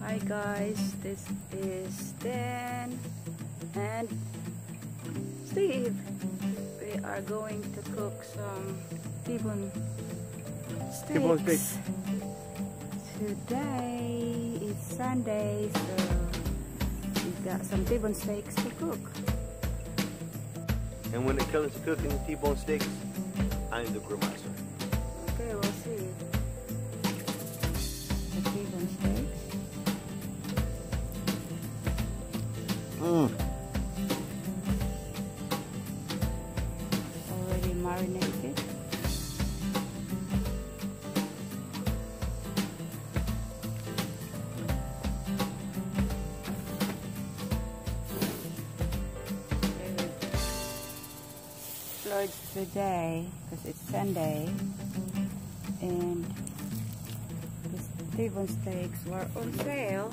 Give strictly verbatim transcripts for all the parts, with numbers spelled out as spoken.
Hi guys, this is Dan and Steve. We are going to cook some T-bone steaks. T-bone steaks. Today is Sunday, so we got some T-bone steaks to cook. And when it comes to cooking T-bone steaks, I'm the grill master. Okay, we'll see. The T-bone steaks. Mm. Already marinated. Splurge today because it's Sunday, and the T-bone steaks were on sale.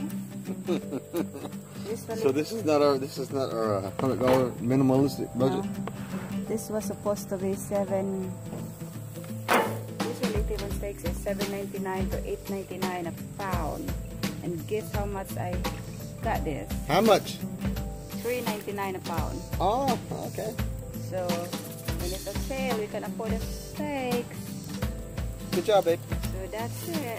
So this is not our this is not our uh, hundred dollar minimalistic budget. No. This was supposed to be seven. Usually T-bone steaks is seven ninety nine to eight ninety nine a pound, and guess how much I got this? How much? Three ninety nine a pound. Oh, okay. So when it's a sale, we can afford the steaks. Good job, babe. So that's it.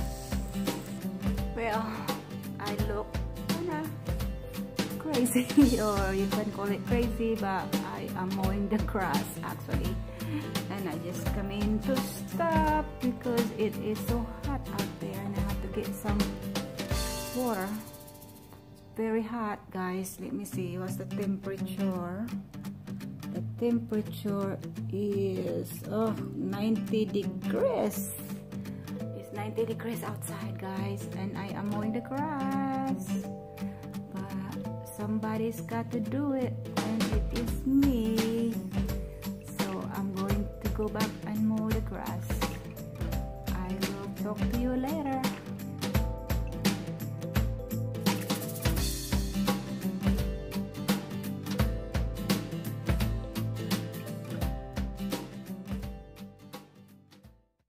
Well, I look kinda crazy, or you can call it crazy, but I am mowing the grass actually, and I just come in to stop because it is so hot out there, and I have to get some water. It's very hot, guys. Let me see what's the temperature. The temperature is oh ninety degrees. It's ninety degrees outside, guys, and I am mowing the grass. But somebody's got to do it, and it is me. So I'm going to go back and mow the grass. I will talk to you later.